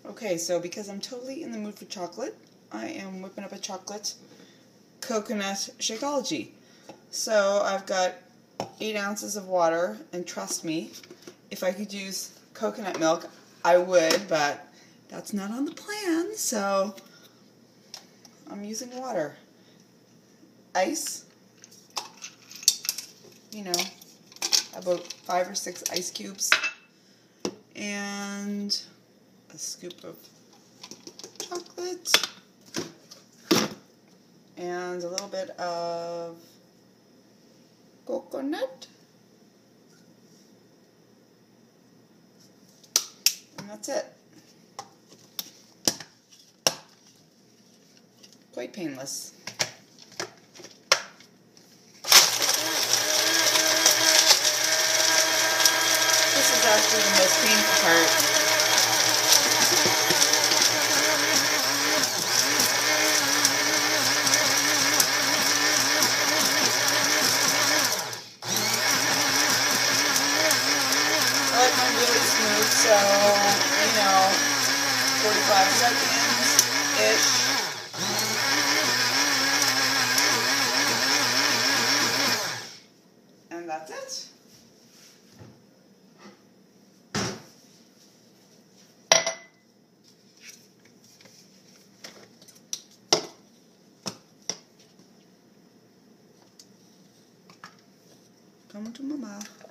Okay, so because I'm totally in the mood for chocolate, I am whipping up a chocolate coconut Shakeology. So I've got 8 ounces of water, and trust me, if I could use coconut milk, I would, but that's not on the plan, so I'm using water. Ice, you know, about 5 or 6 ice cubes, and a scoop of chocolate, and a little bit of coconut, and that's it. Quite painless. This is actually the most painful part. I like mine really smooth, so, 45 seconds-ish. And that's it. Come to mama.